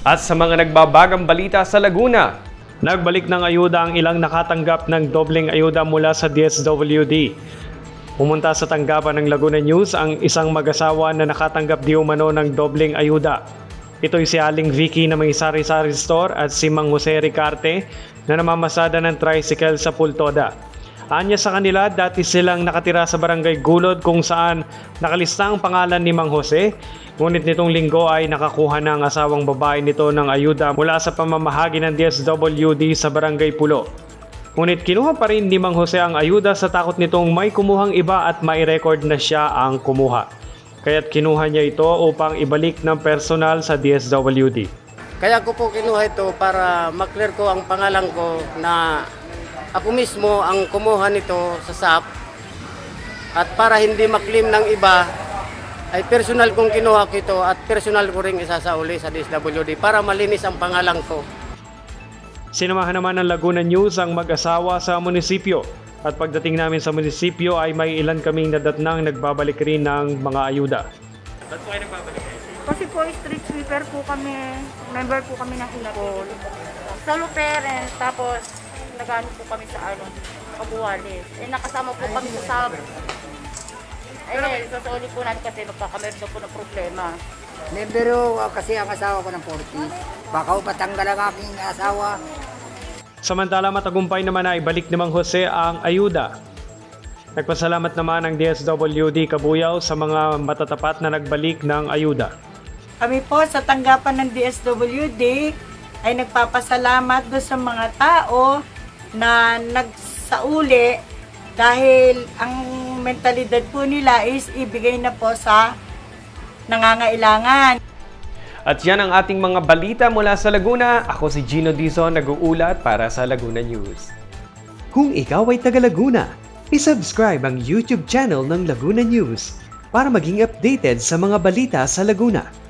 At sa mga nagbabagang balita sa Laguna, nagbalik ng ayuda ang ilang nakatanggap ng dobleng ayuda mula sa DSWD. Pumunta sa tanggapan ng Laguna News ang isang mag-asawa na nakatanggap di umano ng dobleng ayuda. Ito'y si Aling Vicky na may sari-sari store at si Mang Jose Ricarte na namamasada ng tricycle sa Pultoda. Anya sa kanila, dati silang nakatira sa Barangay Gulod kung saan nakalista ang pangalan ni Mang Jose. Ngunit nitong linggo ay nakakuha na ang asawang babae nito ng ayuda mula sa pamamahagi ng DSWD sa Barangay Pulo. Ngunit kinuha pa rin ni Mang Jose ang ayuda sa takot nitong may kumuhang iba at may record na siya ang kumuha. Kaya't kinuha niya ito upang ibalik ng personal sa DSWD. Kaya ko po kinuha ito para maklear ko ang pangalan ko na ako mismo ang kumuha nito sa SAP at para hindi maklim ng iba ay personal kong kinuha ko ito at personal ko rin isasauli sa DSWD para malinis ang pangalan ko. Sinamahan naman ng Laguna News ang mag-asawa sa munisipyo at pagdating namin sa munisipyo ay may ilan kaming nadatnang nagbabalik rin ng mga ayuda. Ba't po kayo nagbabalik? Kasi po street sweeper po kami, member po kami ng Inapol. Sa Luperens, tapos nagano po kami sa Kabuwales. Nakasama po kami sa SAB. Sasuli po natin kasi magkakameron po ng problema. Pero kasi ang asawa ko ng 40. Baka patanggal ang aking asawa. Samantala matagumpay naman na ibalik ni Mang Jose ang ayuda. Nagpasalamat naman ang DSWD Cabuyao sa mga matatapat na nagbalik ng ayuda. Kami po sa tanggapan ng DSWD ay nagpapasalamat do sa mga tao na nagsauli dahil ang mentalidad po nila is ibigay na po sa nangangailangan. At yan ang ating mga balita mula sa Laguna. Ako si Gino Dizon, nag-uulat para sa Laguna News. Kung ikaw ay taga Laguna, isubscribe ang YouTube channel ng Laguna News para maging updated sa mga balita sa Laguna.